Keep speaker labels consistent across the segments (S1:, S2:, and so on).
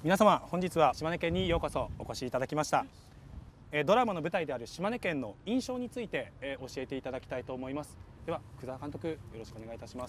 S1: 皆様、本日は島根県にようこそお越しいただきました。ドラマの舞台である島根県の印象について教えていただきたいと思います。では久澤監督、よろしくお願いいたします。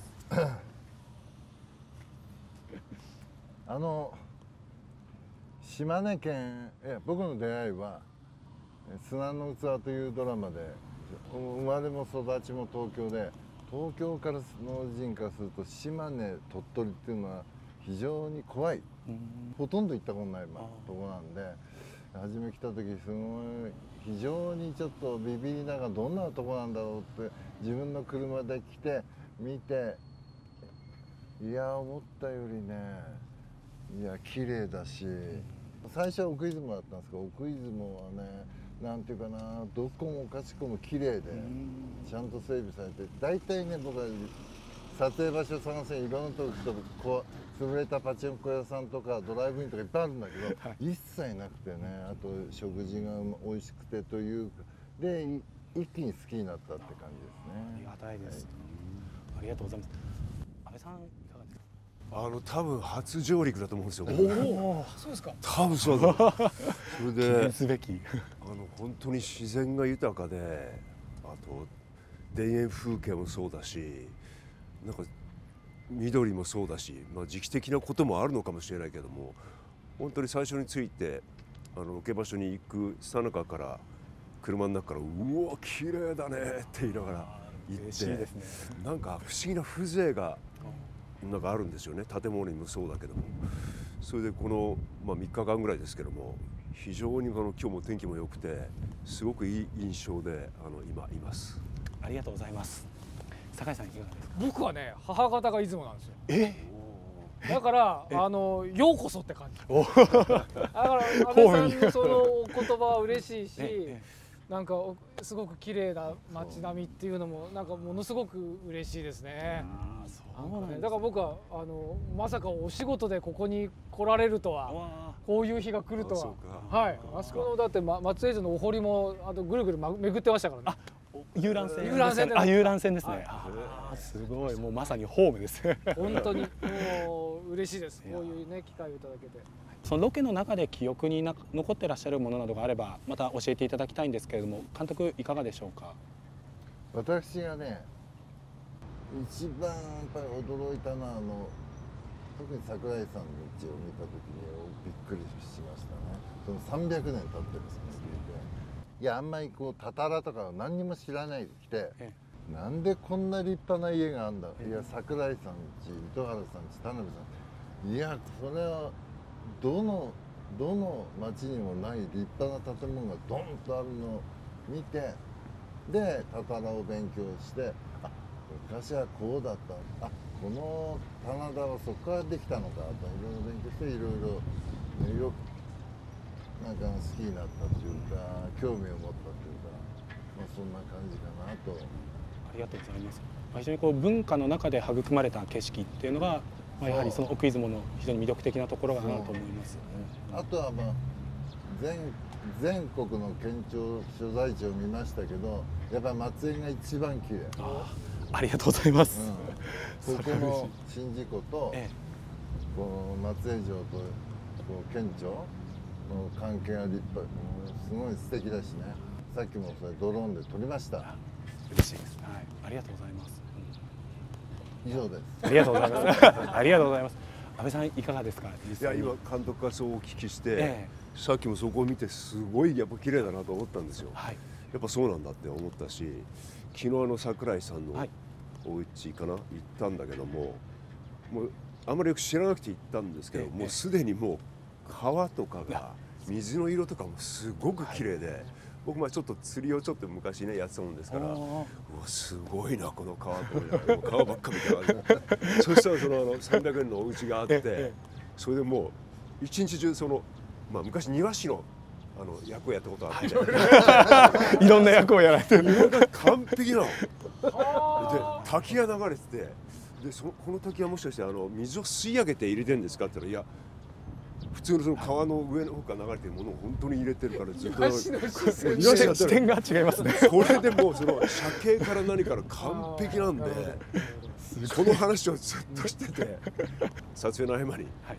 S2: 島根県、僕の出会いは砂の器というドラマで、生まれも育ちも東京で、東京からの人からすると島根、鳥取っていうのは非常に怖い、ほとんど行ったことないとこなんで、初め来た時すごい非常にちょっとビビりながら、どんなとこなんだろうって自分の車で来て見て、いや思ったよりね、いや綺麗だし、最初は奥出雲だったんですけど、奥出雲はね、なんていうかな、どこもかしこも綺麗でちゃんと整備されて、大体ね、僕は撮影場所探せ、いろんなとこ潰れたパチンコ屋さんとかドライブインとかいっぱいあるんだけど、一切なくてね、あと食事が美味しくてというで、一気に好きになったって感じですね。
S1: ありがたいです、ありがとうございます。安倍さん、いかがですか？
S3: 多分初上陸だと思うんですよ。
S4: おお、そうですか。
S3: 多分そうだ。それで
S1: すべき
S3: 本当に自然が豊かで、あと田園風景もそうだし、なんか緑もそうだし、時期的なこともあるのかもしれないけども、本当に最初に着いてロケ場所に行くさなかから車の中から「うわ綺麗だね」って言いながら行って、なんか不思議な風情がなんかあるんですよね。建物にもそうだけども。それでこの、3日間ぐらいですけども、非常に今日も天気も良くて、すごくいい印象で今います。
S1: ありがとうございます。酒井さん、いかがですか？
S4: 僕はね、母方が出雲なんですよ。だからようこそって感じ。だから安倍さんのそのお言葉は嬉しいし、なんかすごく綺麗な街並みっていうのもなんかものすごく嬉しいですね。だから僕はまさかお仕事でここに来られるとは、こういう日が来るとは。はい、あそこのだって松江城のお堀もぐるぐる巡ってましたからね。
S1: 遊覧船。遊覧船ですね。すごい、もうまさにホームです。
S4: 本当にもう嬉しいです。こういうね機会をいただけて。
S1: そのロケの中で記憶に残ってらっしゃるものなどがあれば、また教えていただきたいんですけれども、監督いかがでしょうか？
S2: 私がね、一番やっぱり驚いたのは特に桜井さんの家を見た時にびっくりしましたね。その300年経ってるんですね。いや、あんまりたたらとか何にも知らないで来て、なんでこんな立派な家があるんだ、いや桜井さん家、糸原さん家、田辺さん、いやそれはどの町にもない立派な建物がドンとあるのを見て、でたたらを勉強して、あ、昔はこうだった、あ、この棚田はそこからできたのかといろいろ勉強して、いろいろなんか好きになったというか、興味を持ったというか、そんな感じかなと。
S1: ありがとうございます。非常に文化の中で育まれた景色っていうのが、やはりその奥出雲の非常に魅力的なところかなと思います。
S2: あとは全国の県庁所在地を見ましたけど、やっぱり松江が一番綺麗。
S1: ありがとうございます。
S2: ここの宍道湖と、この松江城と県庁の関係が立派、すごい素敵だしね。さっきもそれドローンで撮りました。
S1: 嬉しいです。はい、ありがとうございます。
S2: 以上です。
S1: ありがとうございます。ありがとうございます。安倍さんいかがですか？
S3: いや、今監督がそうお聞きして、さっきもそこを見てすごいやっぱ綺麗だなと思ったんですよ。やっぱそうなんだって思ったし、昨日桜井さんのお家かな、行ったんだけども、もうあんまりよく知らなくて行ったんですけど、もうすでにもう川とかが水の色とかもすごく綺麗で、僕ちょっと釣りを昔ねやってたもんですから、うわすごいなこの川と思いながら、川ばっか見てそしたらその300円のお家があって、それでもう一日中昔庭師の役をやったことあって、
S1: いろんな役をやられてる。
S3: 庭が完璧なの。で滝が流れてて、でこの滝はもしかして水を吸い上げて入れてるんですかって言ったら、いや普通のその川の上の方から流れてるものを本当に入れてるから、ずっと
S1: 視点が違いますね。
S3: それでもうその車系から何から完璧なんで、その話をずっとしてて、撮影の合間に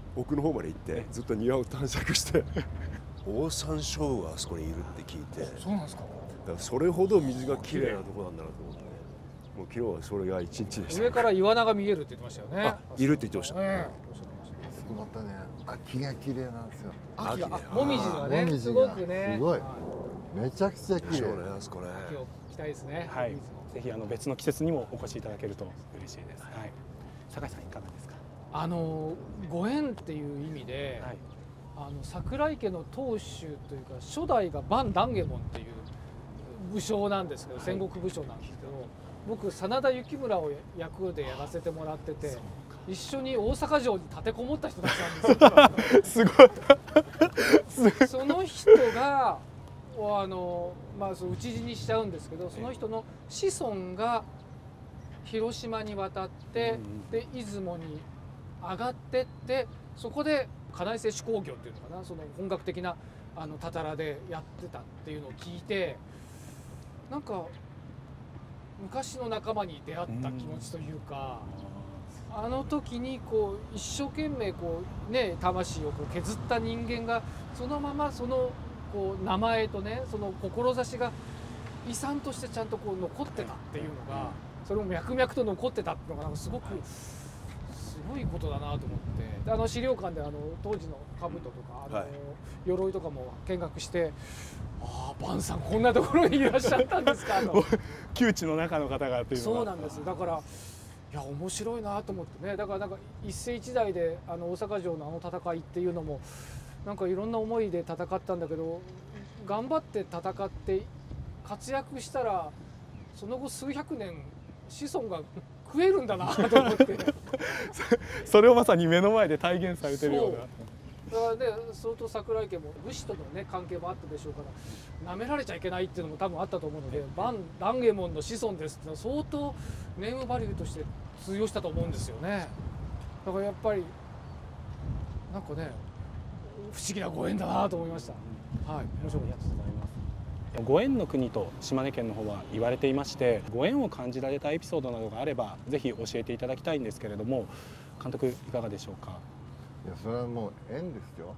S3: 奥の方まで行ってずっと庭を探索してオオサンショウウオがあそこにいるって聞いて、
S4: そうなんですか。
S3: だからそれほど水がきれいなとこなんだなと思って、もう昨日はそれが一日でした、
S4: 上からイワナが見えるって言ってましたよね。
S3: あ、いるって言ってました、
S2: すごかったね。秋が綺麗なんですよ。
S4: 秋が、
S3: 秋ね
S4: もみじがね、
S2: もみじが
S4: すごくね。
S2: すごい
S4: は
S2: めちゃくちゃ綺麗。
S3: そうね、あそこね。
S4: 秋を期待ですね。
S1: はい
S4: もみじの
S1: ぜひ別の季節にもお越しいただけると嬉しいです。はい。酒井さんいかがですか。
S4: ご縁っていう意味で、
S1: はい。
S4: 桜井家の当主というか初代が伴蘭右衛門っていう武将なんですけど、戦国武将なんですけど、僕真田幸村を役でやらせてもらってて、一緒に大阪城に立てこもった人たちなんですよ。
S1: すごい。
S4: その人がまあ、そう討ち死にしちゃうんですけど、その人の子孫が広島に渡って、で出雲に上がってって、そこで金井製紙工業っていうのかな、その本格的なたたらでやってたっていうのを聞いて、なんか昔の仲間に出会った気持ちというか、あの時にこう一生懸命こうね魂をこう削った人間がそのままそのこう名前とね、その志が遺産としてちゃんとこう残ってたっていうのが、それも脈々と残ってたっていうのがなんかすごいことだなと思って、資料館で当時の兜とか鎧とかも見学して、ああ伴さんこんなところにいらっしゃったんですかと。
S1: 窮地の中の方がっていうのが。
S4: そうなんです。だからいや面白いなと思ってね。だからなんか一世一代で大阪城の戦いっていうのもなんかいろんな思いで戦ったんだけど、頑張って戦って活躍したらその後数百年子孫が食えるんだなと思って
S1: それをまさに目の前で体現されてるような。
S4: だからね、相当桜井家も武士とのね関係もあったでしょうから、舐められちゃいけないっていうのも多分あったと思うので、伴蘭右衛門の子孫ですってのは相当ネームバリューとして通用したと思うんですよね。だからやっぱりなんかね不思議なご縁だなと思いました。はい、面白かったです。
S1: ご縁の国と島根県の方は言われていまして、ご縁を感じられたエピソードなどがあればぜひ教えていただきたいんですけれども、監督いかがでしょうか。
S2: いや、それはもう縁ですよ。はい、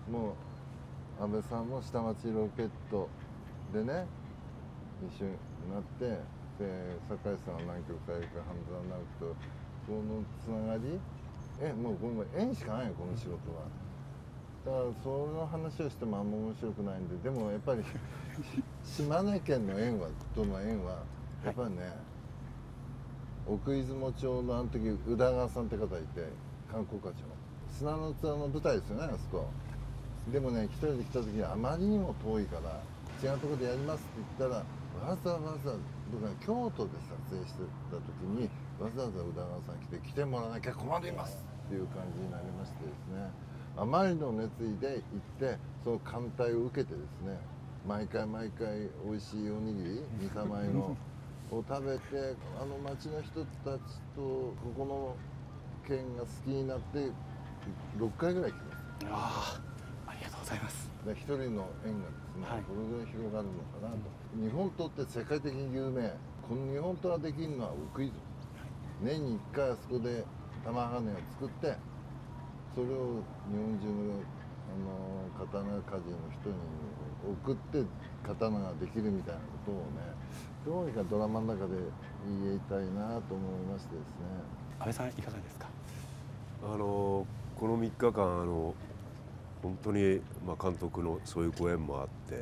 S2: もう安倍さんも下町ロケットでね一緒になって、で酒井さんは南極大陸半沢直樹とこのつながり、もうこの縁しかないよこの仕事は。だからその話をしてもあんま面白くないんで、でもやっぱり島根県の縁はとの縁はやっぱりね、奥出雲町のあの時宇田川さんって方いて、観光課長、砂の器の舞台ですよねあそこ。でもね一人で来た時にあまりにも遠いから違うところでやりますって言ったら、わざわざ僕は京都で撮影してた時にわざわざ宇田川さん来てもらわなきゃ困りますっていう感じになりましてですね、あまりの熱意で行ってその艦隊を受けてですね、毎回美味しいおにぎり三田米のを食べて、町の人たちとここの県が好きになって6回ぐらい来ます。
S1: ありがとうございます。
S2: 一人の縁がですね、これぐらい広がるのかなと。日本刀って世界的に有名。この日本刀ができるのは奥出雲。年に1回あそこで玉鋼を作って、それを日本中の刀鍛冶の人に送って刀ができるみたいなことをね、どうにかドラマの中で言いたいなと思いましてですね。
S1: 安倍さんいかがですか。
S3: この3日間本当に、監督のそういうご縁もあって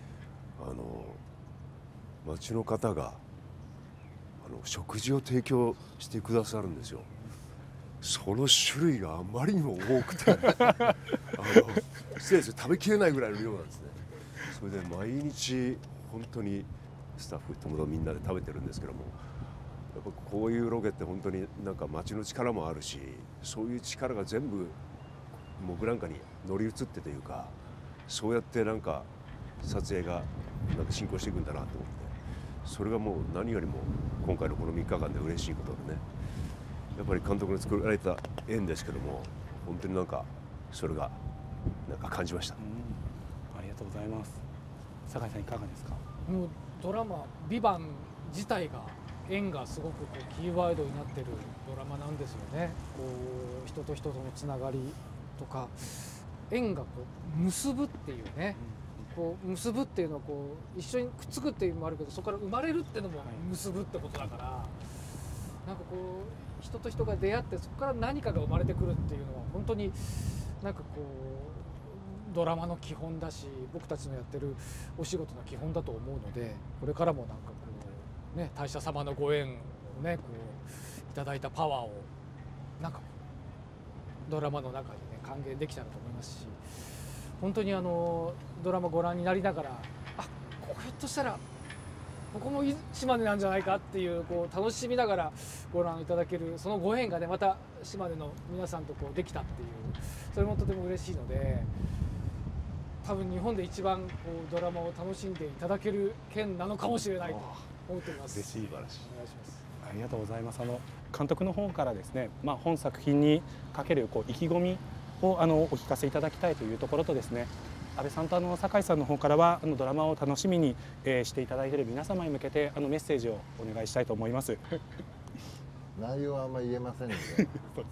S3: 町の方が食事を提供してくださるんですよ。その種類があまりにも多くて失礼ですよ、食べきれないぐらいの量なんですね。それで毎日本当にスタッフ友達みんなで食べてるんですけども、やっぱこういうロケって本当になんか町の力もあるし、そういう力が全部僕なんかに乗り移ってというか、そうやってなんか撮影がなんか進行していくんだなと思って、それがもう何よりも今回のこの3日間で嬉しいことでね、やっぱり監督の作られた縁ですけども、本当になんかそれがなんか感じました。
S1: ありがとうございます。酒井さんいかがですか。
S4: もうドラマ「ビバン自体が縁がすごくこうキーワードになってるドラマなんですよね。こう人と人とのつながりとか縁がこう結ぶっていうね、こう結ぶっていうのはこう一緒にくっつくっていうのもあるけど、そこから生まれるっていうのも結ぶってことだから、なんかこう人と人が出会ってそこから何かが生まれてくるっていうのは本当になんかこうドラマの基本だし、僕たちのやってるお仕事の基本だと思うので、これからもなんかこうね、大社様のご縁をねこういただいたパワーをなんかドラマの中にね還元できたらと思いますし、本当にドラマご覧になりながら、あ、ひょっとしたらここも島根なんじゃないかっていう、こう楽しみながらご覧いただける、そのご縁がねまた島根の皆さんとこうできたっていう、それもとても嬉しいので、多分日本で一番こうドラマを楽しんでいただける県なのかもしれないと思っています。
S1: 嬉しい。
S4: お願いします。
S1: ありがとうございます。監督の方からですね、本作品にかけるこう意気込みをお聞かせいただきたいというところとですね、安倍さんと酒井さんの方からはドラマを楽しみにしていただいている皆様に向けてメッセージをお願いしたいと思います。
S2: 内容はあんまり言えませんので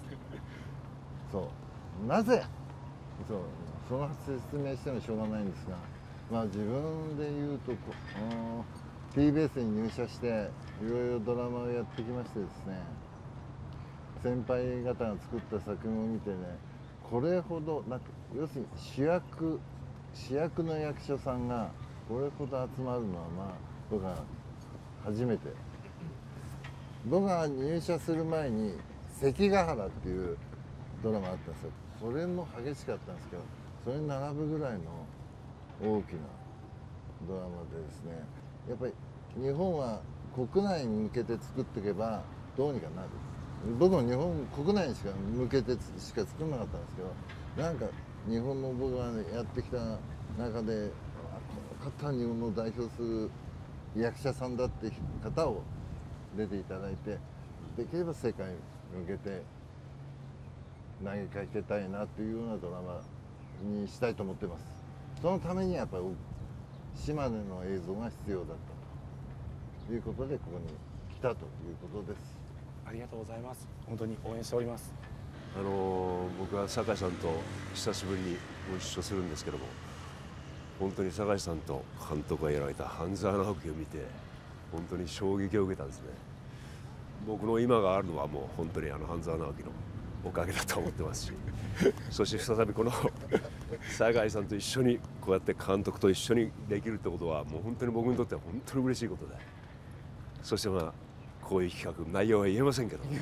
S2: そうなぜその説明してもしょうがないんですが、自分で言うとTBS に入社していろいろドラマをやってきましてですね、先輩方が作った作品を見てね、これほどなんか要するに主役の役者さんがこれほど集まるのは僕は初めて。僕が入社する前に関ヶ原っていうドラマあったんですよ。それも激しかったんですけど、それに並ぶぐらいの大きなドラマでですね、やっぱり日本は国内に向けて作っていけばどうにかなる。僕も日本国内に向けてしか作らなかったんですけど、なんか日本の僕がやってきた中でこの方は日本の代表する役者さんだって方を出ていただいて、できれば世界に向けて投げかけたいなというようなドラマにしたいと思ってます。そのためにやっぱり島根の映像が必要だったということでここに来たということです。
S1: ありがとうございます。本当に応援しております。
S3: 僕は酒井さんと久しぶりにご一緒するんですけども、本当に酒井さんと監督がやられた半沢直樹を見て本当に衝撃を受けたんですね。僕の今があるのはもう本当に半沢直樹のおかげだと思ってますしそして再びこの酒井さんと一緒にこうやって監督と一緒にできるってことはもう本当に僕にとっては本当に嬉しいことで、そしてこういう企画内容は言えませんけど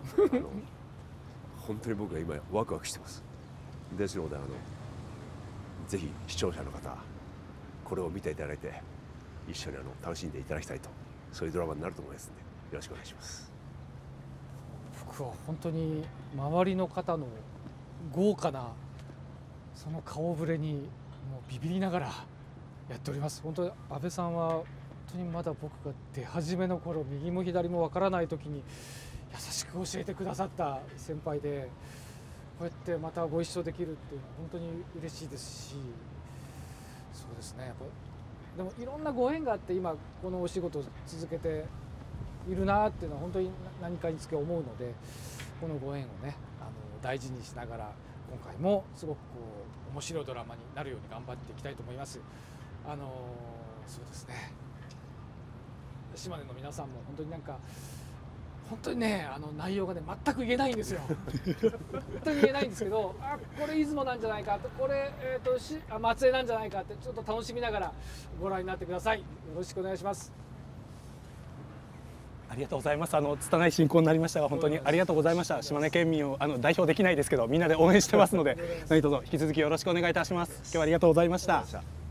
S3: 本当に僕は今ワクワクしてます。ですのでぜひ視聴者の方これを見ていただいて一緒に楽しんでいただきたいと、そういうドラマになると思いますのでよろしくお願いします。
S4: 僕は本当に周りの方の豪華なその顔ぶれにもうビビりながらやっております。本当に安倍さんは本当にまだ僕が出始めの頃、右も左もわからない時に優しく教えてくださった先輩で、こうやってまたご一緒できるっていうのは本当に嬉しいですし、そうですね、やっぱでもいろんなご縁があって今このお仕事を続けているなっていうのは本当に何かにつけ思うので、このご縁をね大事にしながら今回もすごく面白いドラマになるように頑張っていきたいと思います。そうですね、島根の皆さんも本当に本当にね内容がね全く言えないんですよ本当に言えないんですけど、これ出雲なんじゃないかと、これ、松江なんじゃないかってちょっと楽しみながらご覧になってください。よろしくお願いします。
S1: ありがとうございます。拙い進行になりましたが本当にありがとうございました。島根県民を代表できないですけどみんなで応援してますので何卒引き続きよろしくお願いいたします。今日はありがとうございました。